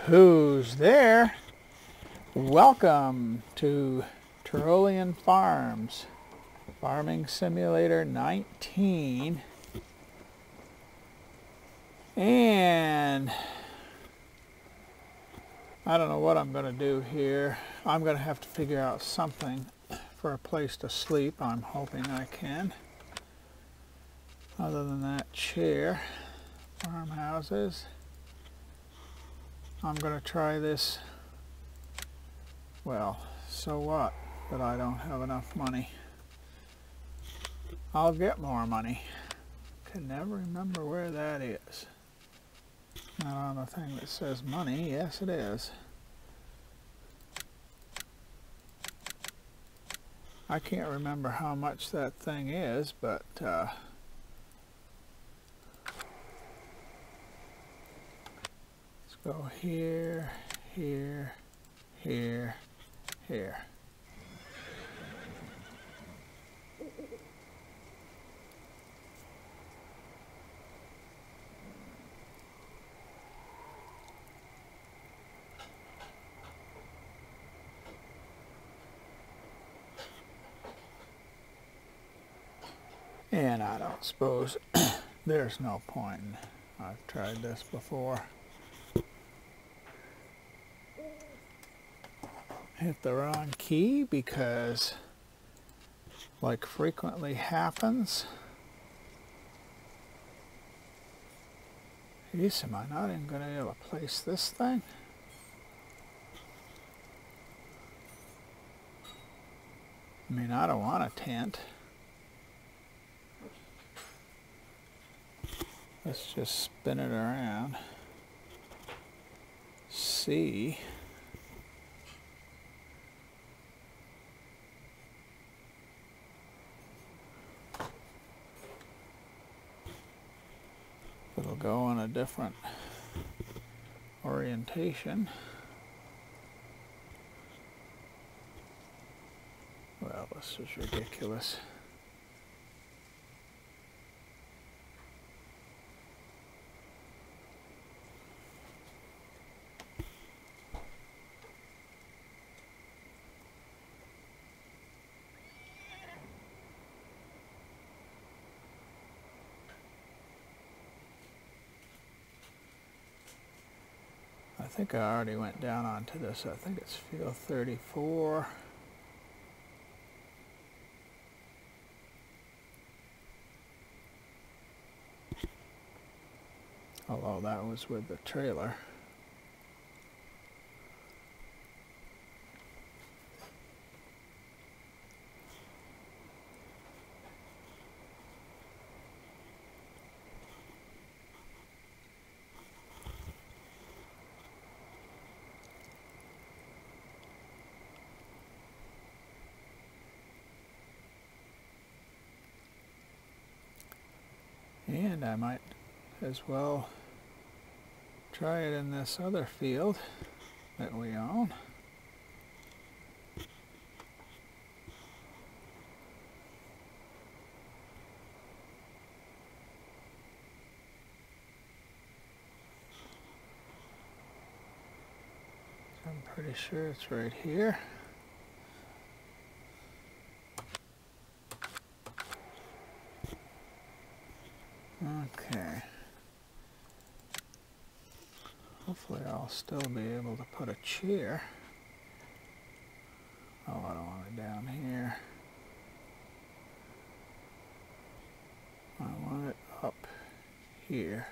Who's there? Welcome to Tyrolean Farms, Farming Simulator 19. And I don't know what I'm going to do here. I'm going to have to figure out something for a place to sleep. I'm hoping I can. Other than that chair, farmhouses. I'm going to try this. Well, so what? But I don't have enough money. I'll get more money. Can never remember where that is. Not on the thing that says money. Yes, it is. I can't remember how much that thing is, but let's go here, here, here, here. And I don't suppose there's no point. I've tried this before. Hit the wrong key because, like frequently happens, geez, am I not even going to be able to place this thing? I mean, I don't want a tent. Let's just spin it around. See. It'll go on a different orientation. Well, this is ridiculous. I think I already went down onto this. I think it's field 34. Although that was with the trailer. And I might as well try it in this other field that we own. I'm pretty sure it's right here. Okay. Hopefully I'll still be able to put a chair. Oh, I don't want it down here. I want it up here.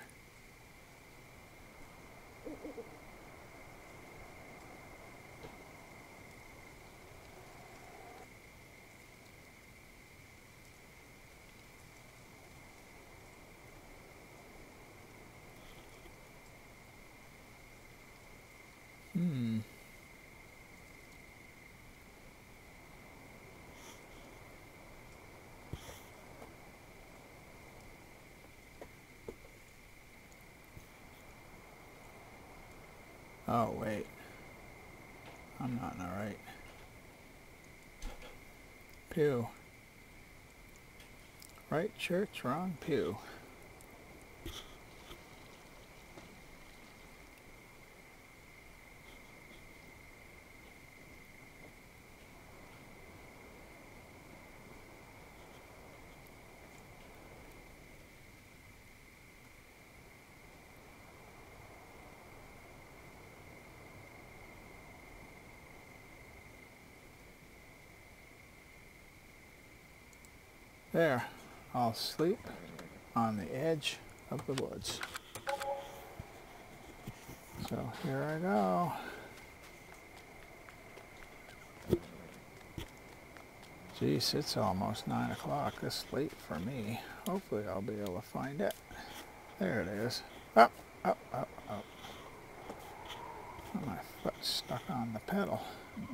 Oh, wait. I'm not in the right pew. Right church, wrong pew. There, I'll sleep on the edge of the woods. So here I go. Geez, it's almost 9 o'clock. This late for me. Hopefully I'll be able to find it. There it is. Up, up, up, up. Oh, my foot's stuck on the pedal.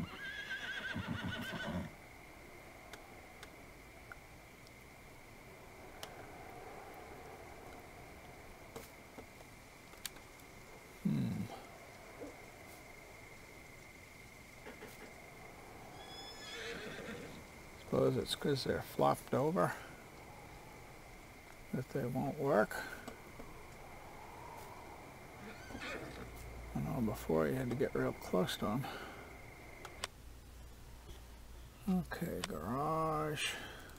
Suppose it's because they're flopped over that they won't work. I know before you had to get real close to them. Okay, garage.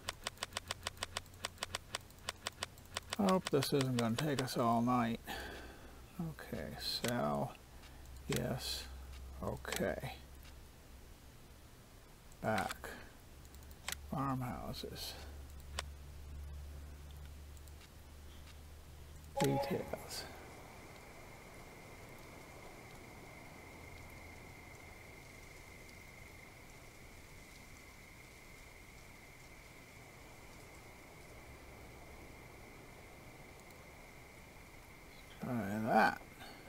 I hope this isn't going to take us all night. Okay, sell. Yes. Okay. Back. Farmhouses. Details. Try that.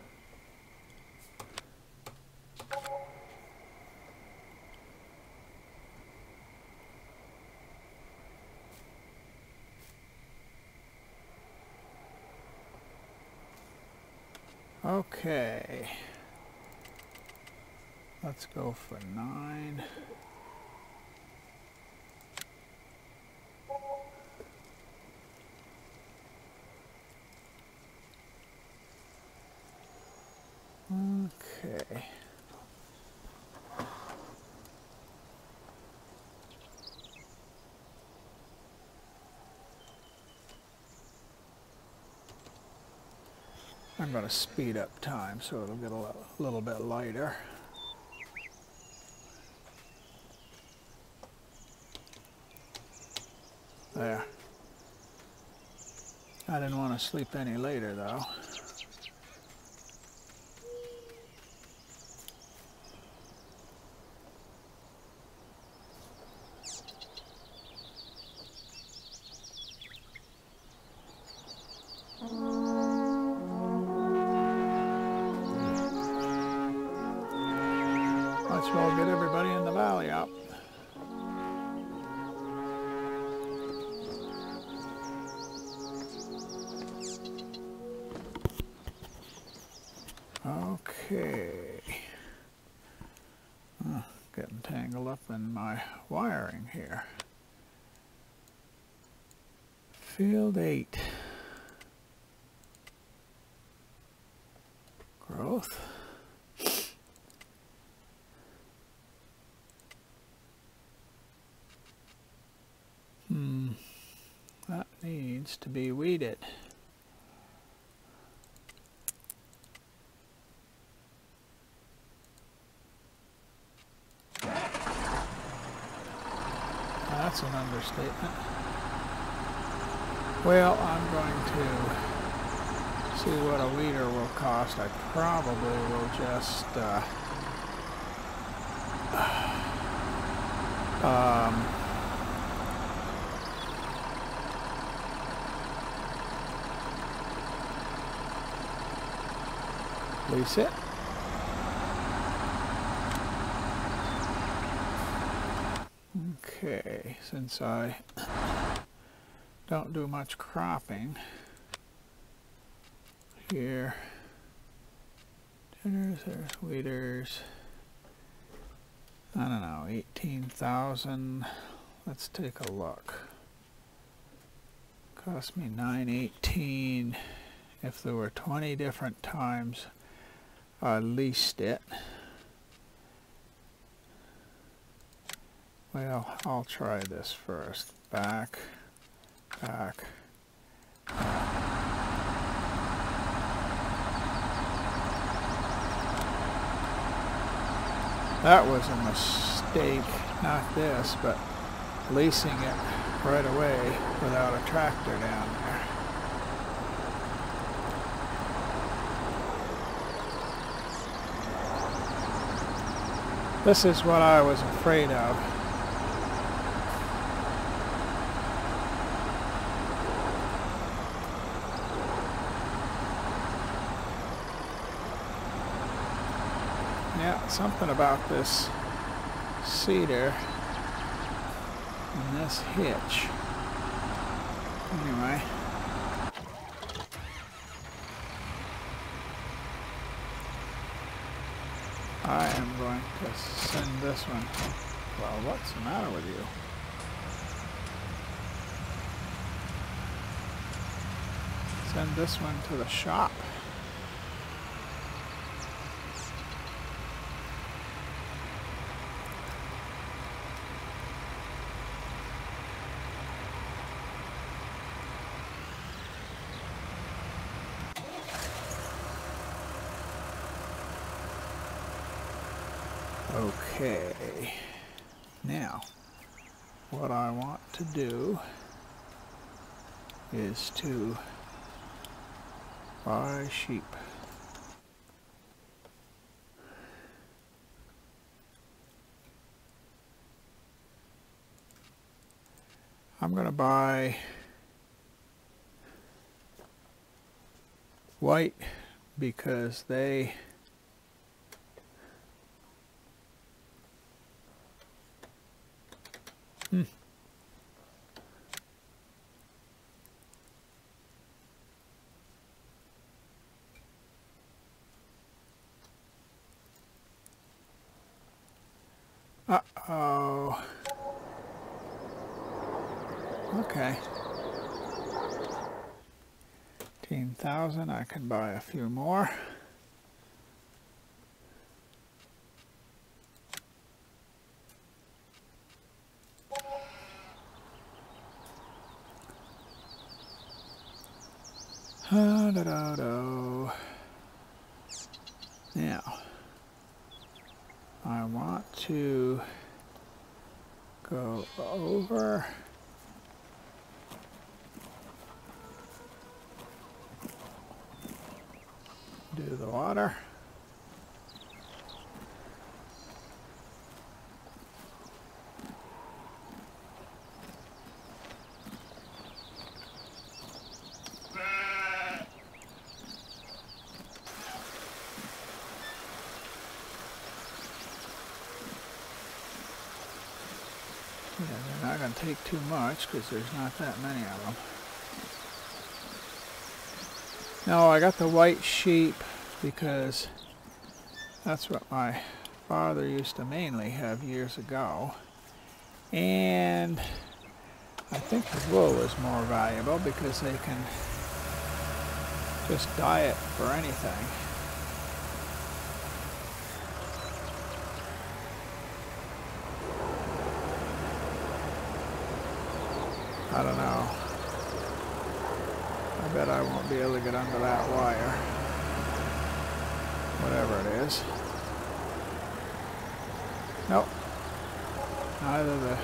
Okay, let's go for 9. Okay. I'm going to speed up time so it'll get a little bit lighter. There. I didn't want to sleep any later though. Let's well get everybody in the valley up. Okay. Getting tangled up in my wiring here. Field 8. Growth. That needs to be weeded. That's an understatement. Well, I'm going to see what a weeder will cost. I probably will just lease it. Okay, since I don't do much cropping here, there's weeders. I don't know, 18,000. Let's take a look. Cost me $9.18. If there were 20 different times I leased it. Well, I'll try this first. Back, back, back. That was a mistake, not this, but leasing it. right away without a tractor down there. This is what I was afraid of. Yeah, something about this cedar and this hitch. Anyway. I am going to send this one. Well, what's the matter with you? Send this one to the shop. Okay, now what I want to do is to buy sheep. I'm going to buy white because they Uh-oh. Okay. 15,000, I can buy a few more. Now, I want to go over do the water. Yeah, they're not going to take too much because there's not that many of them. No, I got the white sheep because that's what my father used to mainly have years ago. And I think the wool is more valuable because they can just dye it for anything. I don't know. I bet I won't be able to get under that wire. Whatever it is. Nope. Neither the...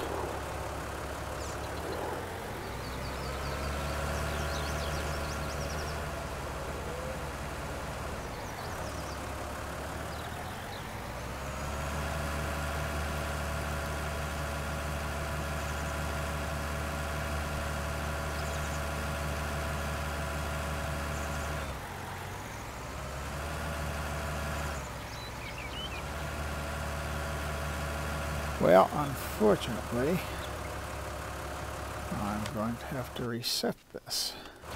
Well, unfortunately, I'm going to have to reset this.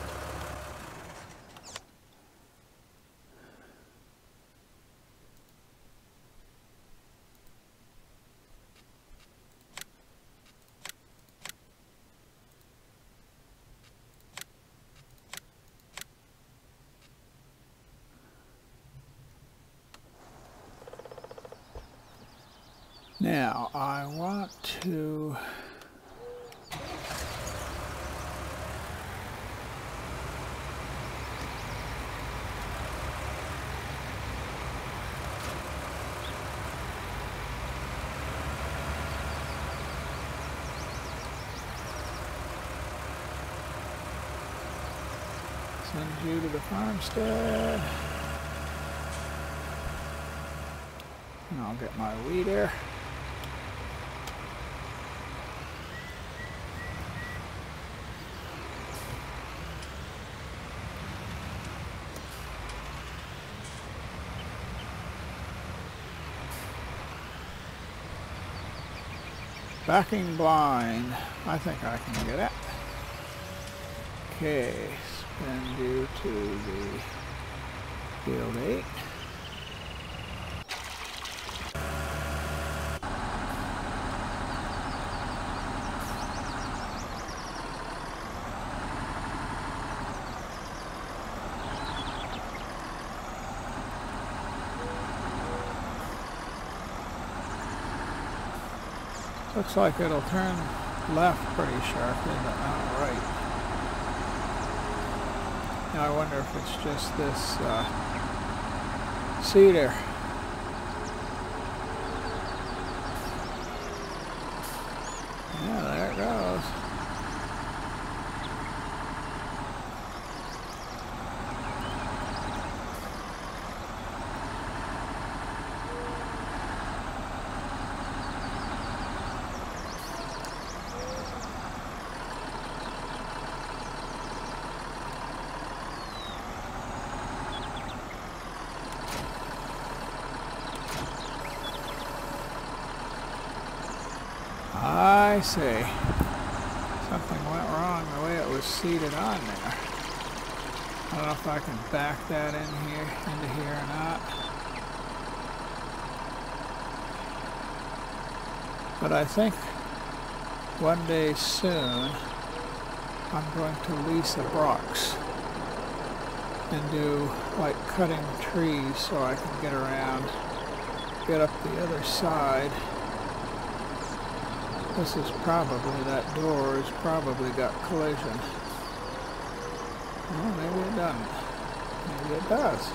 Now, I want to send you to the farmstead. And I'll get my weeder. Backing blind. I think I can get it. Okay, spin you to the field 8. Looks like it'll turn left pretty sharply, but not right. Now I wonder if it's just this cedar. Yeah, there it goes. I see. Something went wrong the way it was seated on there. I don't know if I can back that in here, into here or not. But I think one day soon I'm going to lease a box and do like cutting trees so I can get around, get up the other side. This is probably, that door has probably got collision. Well, maybe it doesn't. Maybe it does.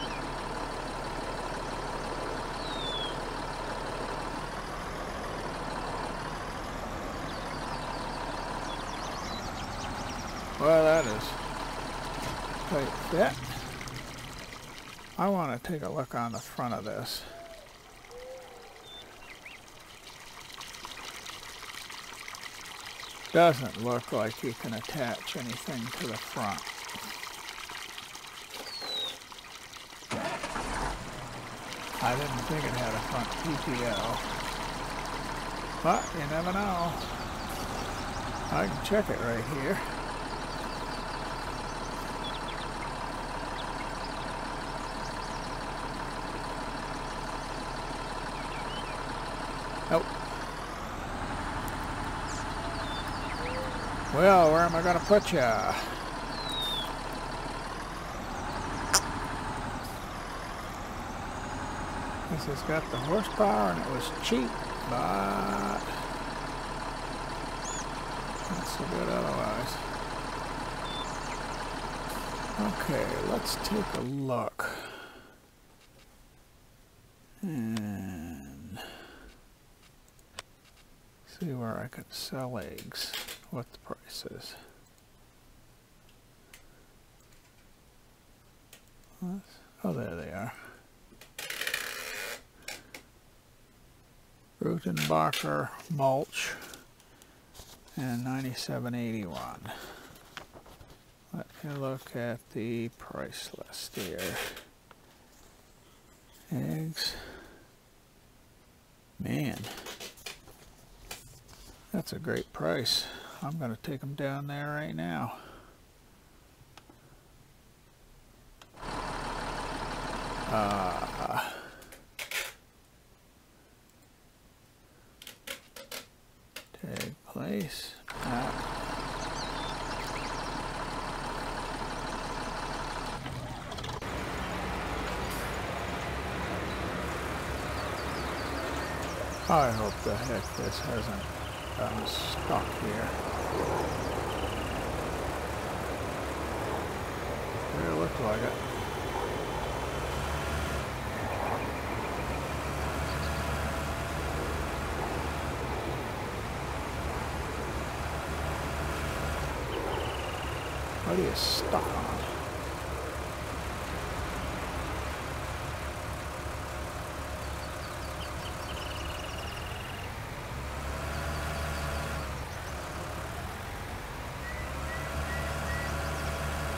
Well, that is tight fit. I want to take a look on the front of this. Doesn't look like you can attach anything to the front. I didn't think it had a front PTO, but you never know. I can check it right here. Nope. Well, where am I going to put ya? This has got the horsepower and it was cheap, but not so good otherwise. Okay, let's take a look. And see where I could sell eggs. What the price is. Oh, there they are. Rutenbacher mulch and $97.81. Let me look at the price list here. Eggs. Man, that's a great price. I'm going to take them down there right now. Tag place. I hope the heck this hasn't gotten stuck here. It looked like it. What are you stuck on?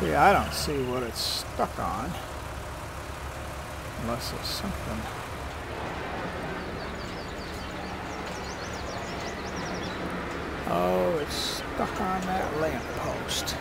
See, I don't see what it's stuck on. Unless it's something. Oh, it's stuck on that lamp post.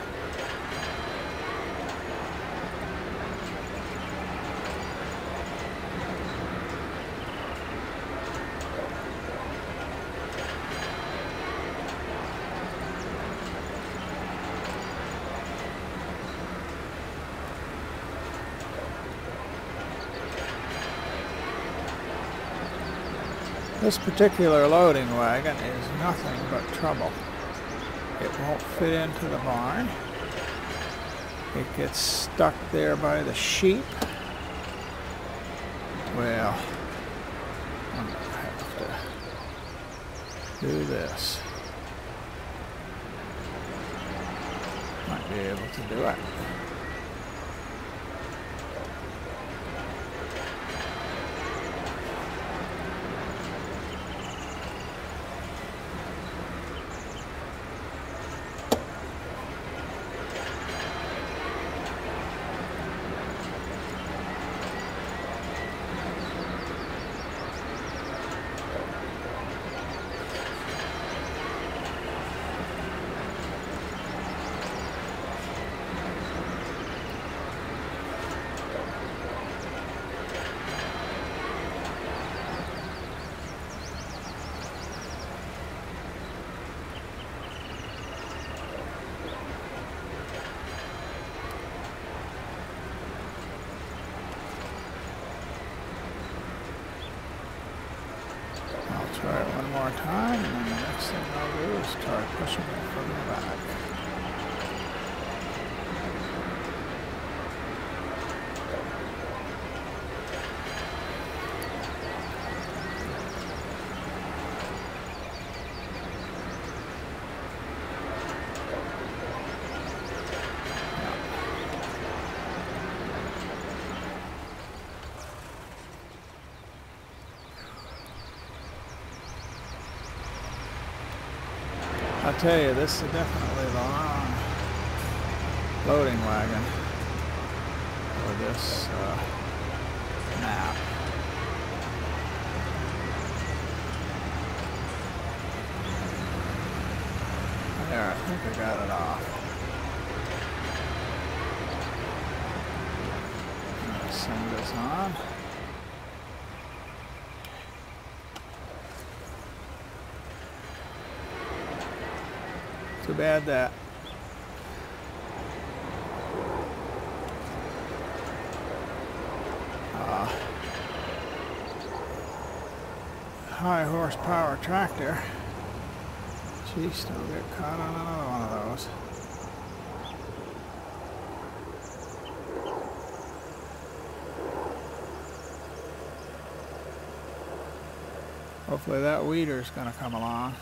This particular loading wagon is nothing but trouble. It won't fit into the barn. It gets stuck there by the sheep. Well, I'm going to have to do this. Might be able to do it. Try it one more time, and then the next thing I'll do is try pushing it from the back. I'll tell you, this is definitely the wrong loading wagon for this map. There, I think I got it off. I'm going to send this on. Too bad that high horsepower tractor, geez, don't get caught on another one of those. Hopefully that weeder's going to come along.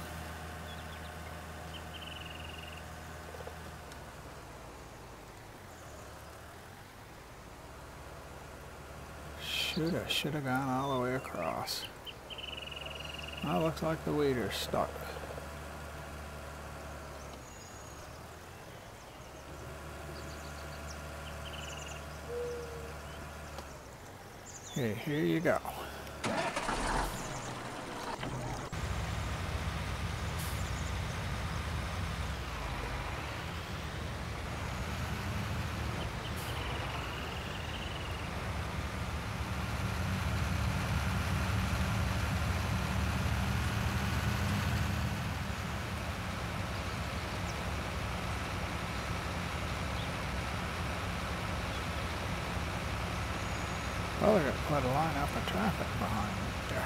Should have gone all the way across. Well, looks like the weeder's stuck. Okay, here you go. Well, they got quite a lineup of traffic behind me there.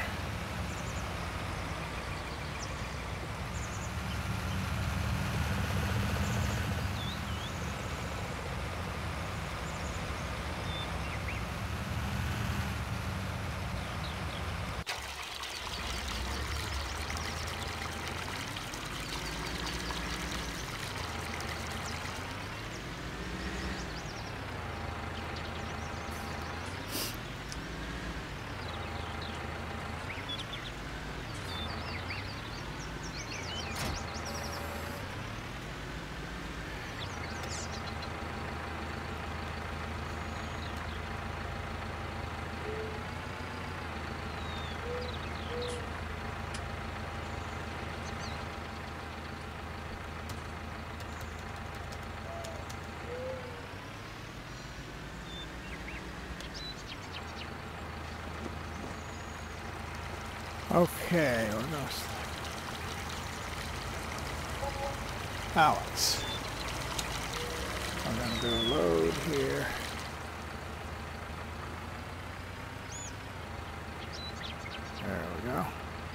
Okay, we're going to pallets. I'm going to do a load here. There we go.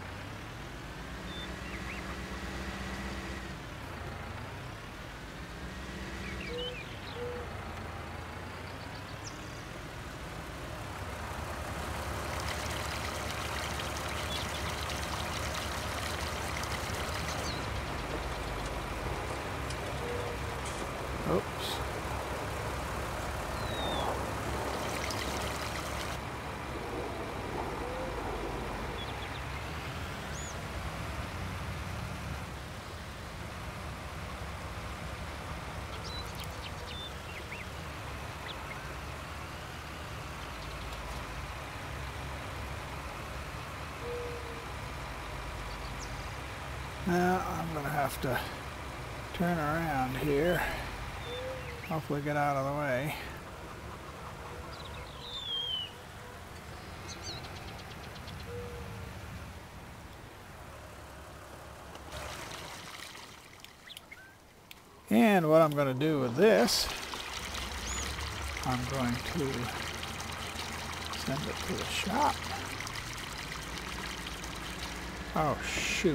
Oops. Now I'm going to have to turn around here. Hopefully get out of the way. And what I'm going to do with this, I'm going to send it to the shop. Oh shoot.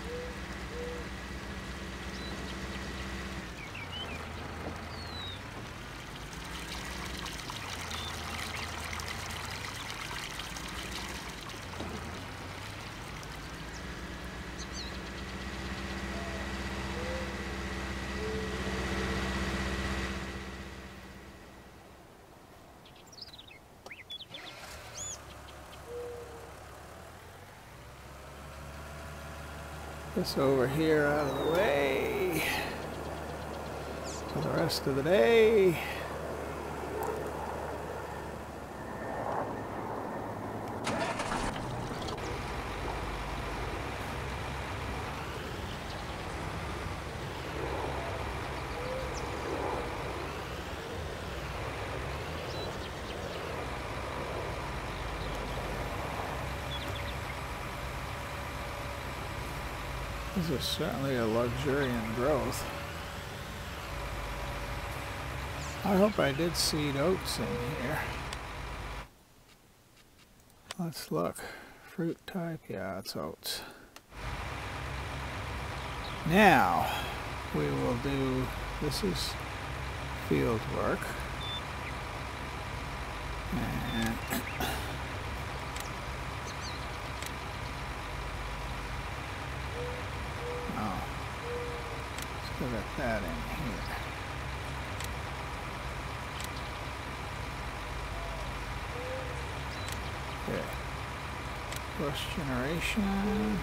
This over here out of the way for the rest of the day. This is certainly a luxuriant growth. I hope I did seed oats in here. Let's look. Fruit type, yeah, it's oats. Now, we will do, this is field work. And still got that in here. Okay. Brush generation.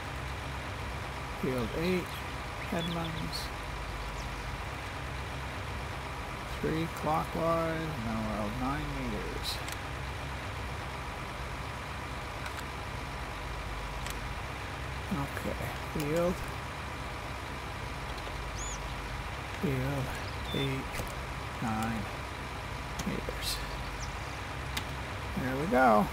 Field 8. Headlands. 3 clockwise. Now we're at 9 meters. Okay. Field. Field 8, 9 meters. There we go.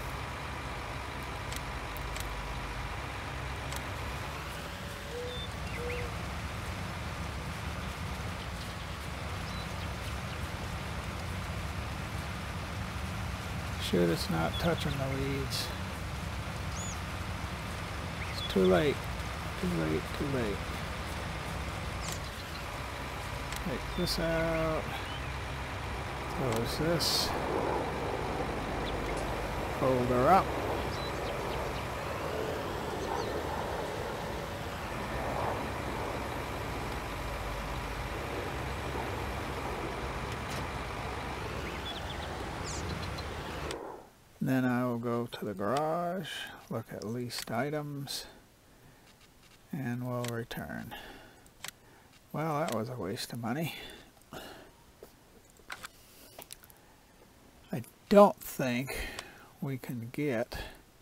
Shoot, it's not touching the weeds. It's too late. Too late, too late. Take this out, close this, fold her up. Then I will go to the garage, look at leased items, and we'll return. Well, that was a waste of money. I don't think we can get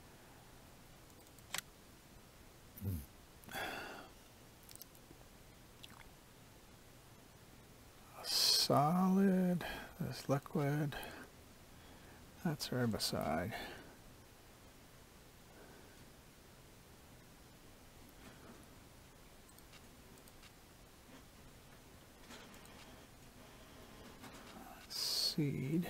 a solid, this liquid, that's herbicide. feed.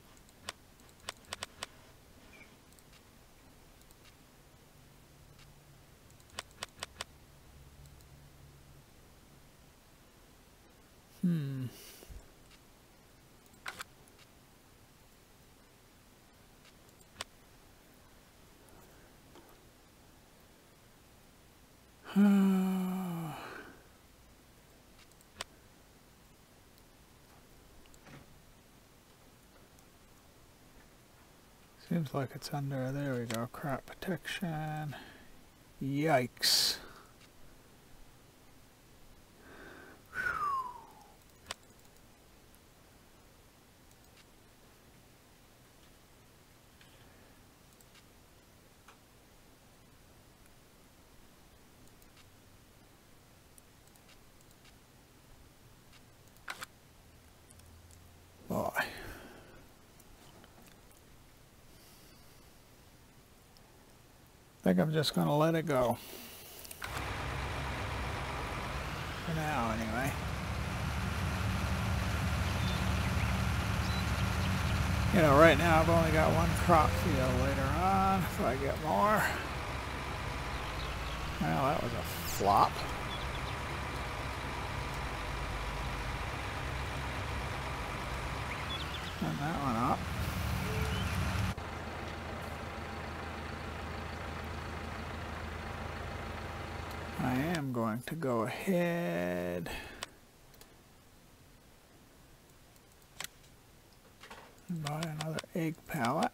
Seems like it's under, there we go, crop protection. Yikes. Boy. I think I'm just going to let it go. For now, anyway. You know, right now I've only got one crop field. Later on, if I get more. Well, that was a flop. Turn that one up. I am going to go ahead and buy another egg pallet.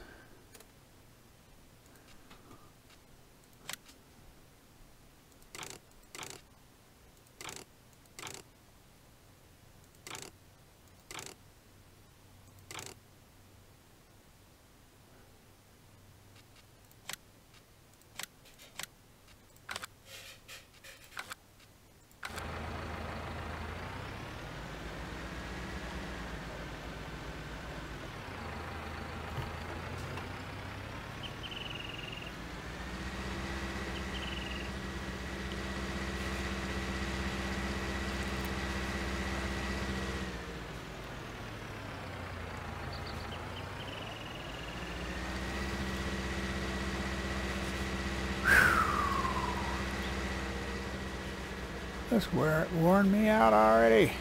This worn me out already.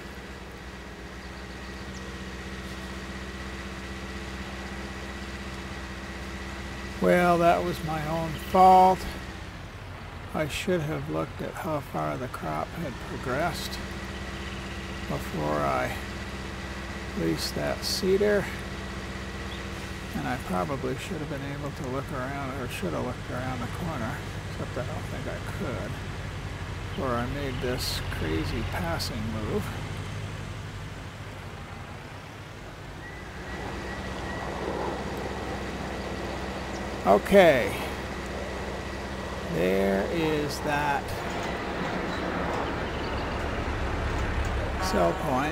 Well, that was my own fault. I should have looked at how far the crop had progressed before I leased that seeder. And I probably should have been able to look around, or should have looked around the corner, except I don't think I could. Or I made this crazy passing move. Okay. There is that cell point.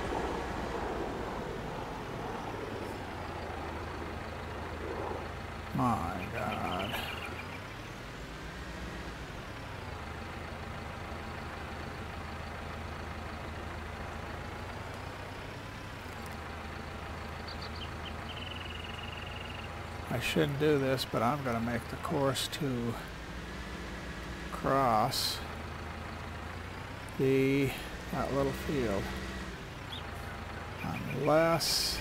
My God. I shouldn't do this, but I'm going to make the course to cross that little field. Unless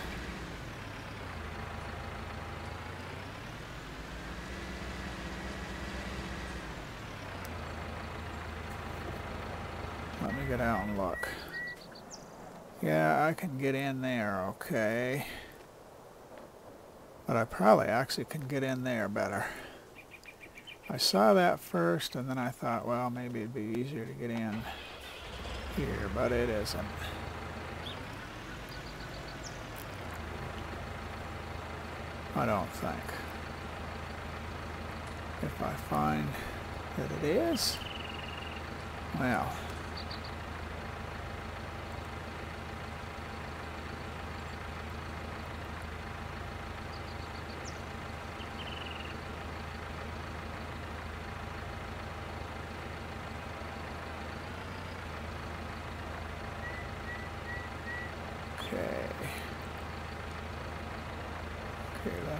let me get out and look. Yeah, I can get in there, okay. But I probably actually can get in there better. I saw that first and then I thought, well, maybe it'd be easier to get in here, but it isn't. I don't think. If I find that it is, well.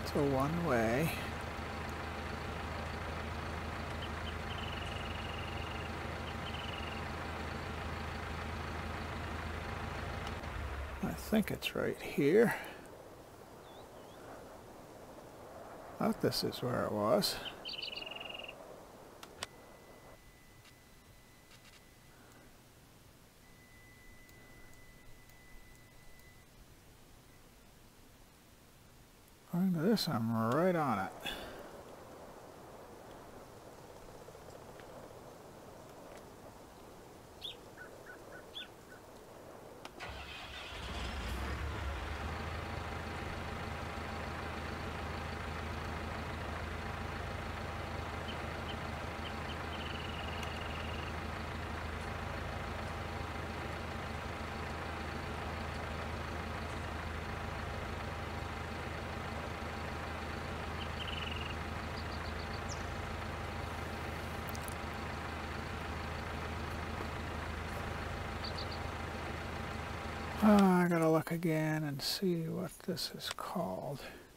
That's a one-way. I think it's right here. I thought this is where it was. According to this, I'm right on it. I gotta look again and see what this is called.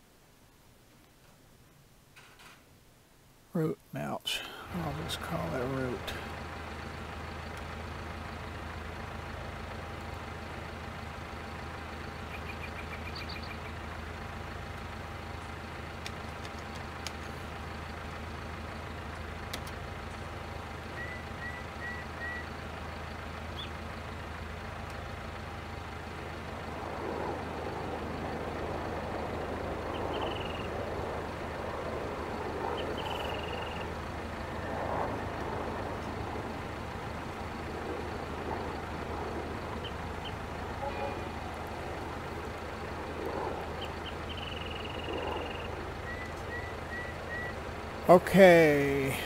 Root mulch. I'll just call it root. Okay.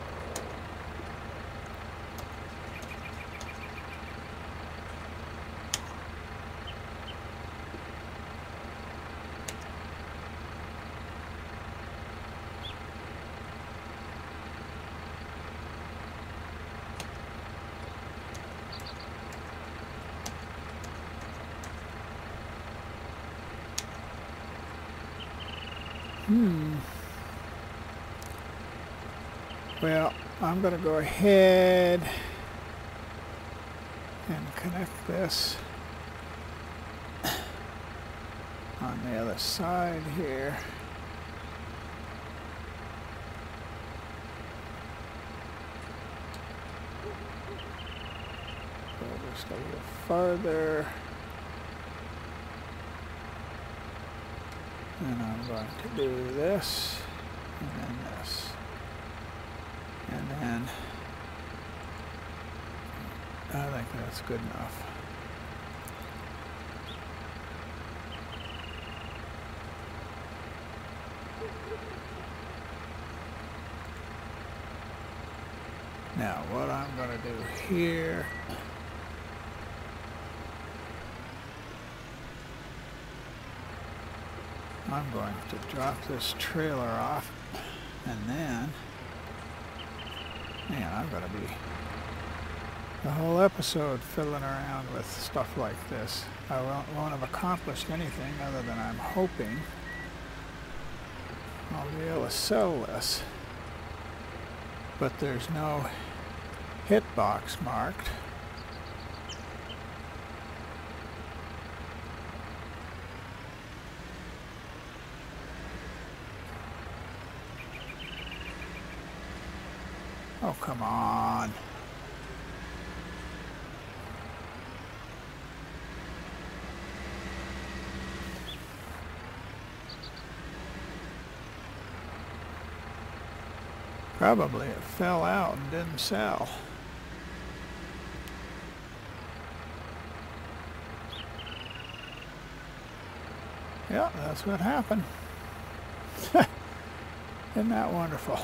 Well, I'm going to go ahead and connect this on the other side here. Go just a little farther. And I'm going to do this, and then this. And then I think that's good enough. Now what I'm going to do here, I'm going to drop this trailer off, and then man, I'm going to be the whole episode fiddling around with stuff like this. I won't have accomplished anything other than I'm hoping I'll be able to sell this. But there's no hitbox marked. Oh, come on. Probably it fell out and didn't sell. Yeah, that's what happened. Isn't that wonderful?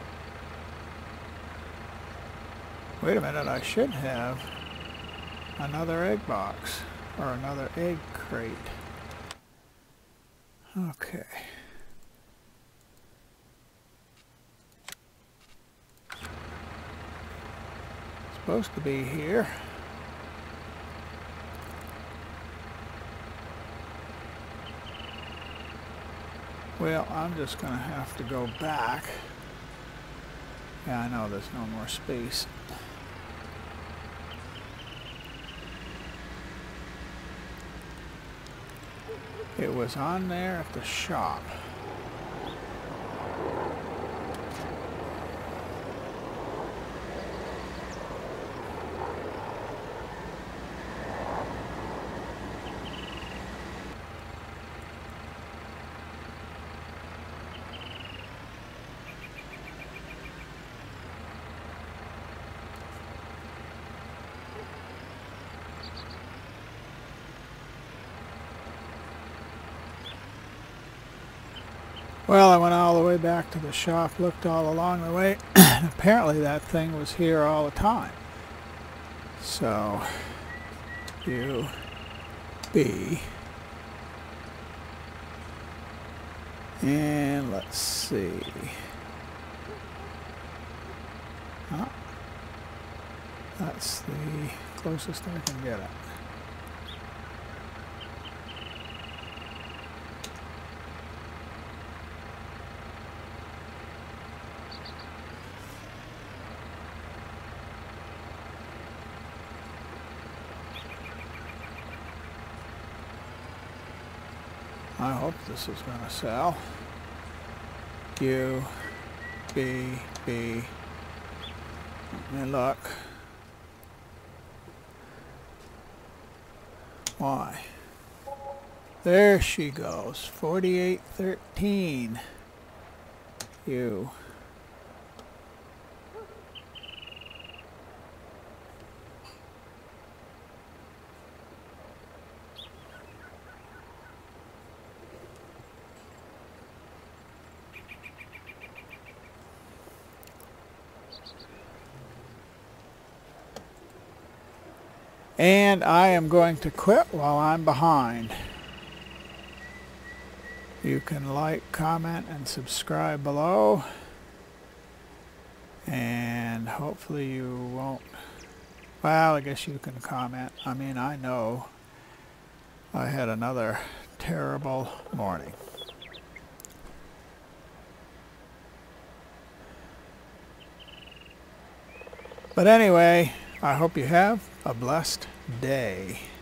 Wait a minute, I should have another egg box, or another egg crate. Okay. Supposed to be here. Well, I'm just going to have to go back. Yeah, I know there's no more space. It was on there at the shop. Well, I went all the way back to the shop, looked all along the way, and apparently that thing was here all the time. So, B. And let's see. Oh, that's the closest I can get it. I hope this is going to sell. B. Let me look. Why? There she goes. 4813. U. And I am going to quit while I'm behind. You can like, comment, and subscribe below. And hopefully you won't... Well, I guess you can comment. I mean, I know I had another terrible morning. But anyway, I hope you have a blessed day.